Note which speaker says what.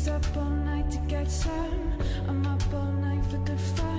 Speaker 1: up all night to get some. I'm up all night for the fun.